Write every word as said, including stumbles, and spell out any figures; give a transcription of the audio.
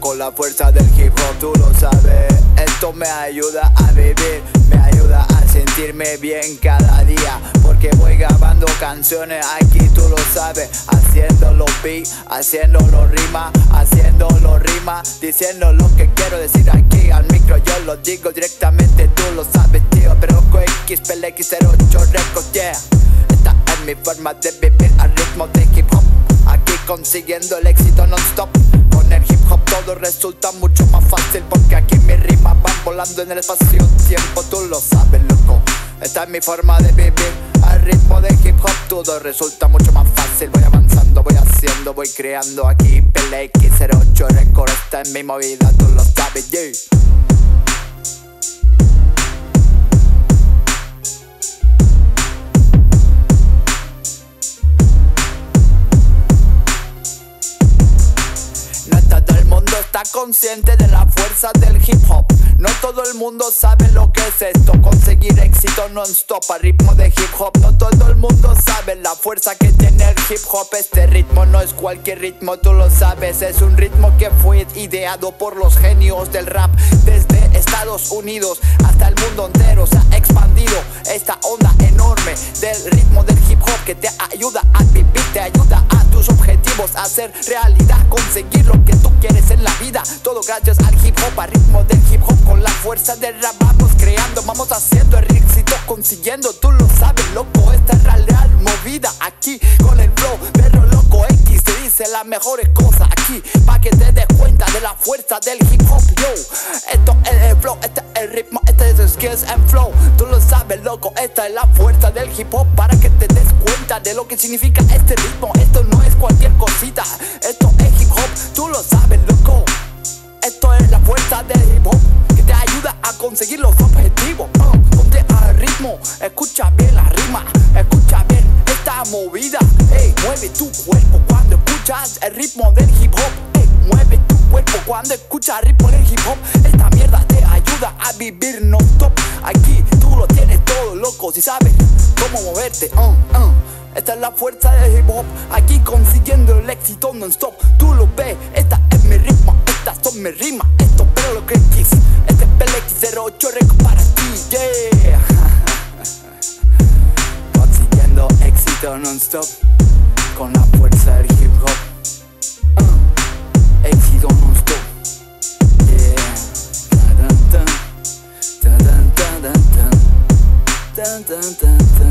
con la fuerza del hip hop, tú lo sabes. Esto me ayuda a vivir, me ayuda a sentirme bien cada día, porque voy grabando canciones aquí, tú lo sabes. Haciendo los beats, haciendo los rimas, haciendo los rimas, diciendo lo que quiero decir aquí al micro. Yo lo digo directamente, tú lo sabes, tío. Pero con X, P L X cero ocho Records, yeah. Esta es mi forma de vivir al ritmo de hip hop, aquí consiguiendo el éxito non-stop. Con el hip hop todo resulta mucho más fácil, porque aquí mis rimas van volando en el espacio-tiempo, tú lo sabes, loco. Esta es mi forma de vivir al ritmo de hip hop, todo resulta mucho más fácil. Voy avanzando, voy haciendo, voy creando aquí. P L X cero ocho Records, esta es mi movida, tú lo sabes, yeah. Está consciente de la fuerza del hip hop. No todo el mundo sabe lo que es esto, conseguir éxito non-stop a ritmo de hip hop. No todo el mundo sabe la fuerza que tiene el hip hop. Este ritmo no es cualquier ritmo, tú lo sabes. Es un ritmo que fue ideado por los genios del rap. Desde Estados Unidos hasta el mundo entero se ha expandido esta onda enorme del ritmo del hip hop, que te ayuda a vivir, te ayuda a tus objetivos, a hacer realidad, conseguir lo que tú quieres en la vida. Todo gracias al hip hop, al ritmo del hip hop. Con la fuerza del rap vamos creando, vamos haciendo el éxito, consiguiendo, tú lo sabes, loco. Esta es la real movida aquí con el flow, pero loco X te dice las mejores cosas aquí, pa' que te des cuenta de la fuerza del hip hop, yo. Esto es el flow, este es el ritmo, este es el skills and flow, tú lo sabes, loco. Esta es la fuerza del hip hop, para que te des cuenta de lo que significa este ritmo. Esto no es cualquier cosita, esto es hip hop, tú lo sabes, loco. Esto es la fuerza del hip hop, que te ayuda a conseguir los objetivos. uh, Ponte al ritmo, escucha bien la rima, escucha bien esta movida. Ey, mueve tu cuerpo cuando escuchas el ritmo del hip hop. Ey, mueve tu cuerpo cuando escuchas el ritmo del hip hop. Esta mierda te ayuda a vivir non-stop. Aquí tú lo tienes todo, loco, si sabes cómo moverte. uh, uh. Esta es la fuerza del hip hop, aquí consiguiendo el éxito non-stop. Tú lo ves, esta es mi ritmo, estas son mis rimas. Esto pero lo que X, este es P L X cero ocho Records para ti, yeah. Consiguiendo éxito non-stop con la fuerza del hip hop. uh, Éxito non-stop, yeah. Dun, dun, dun, dun, dun, dun, dun, dun, dun, dun.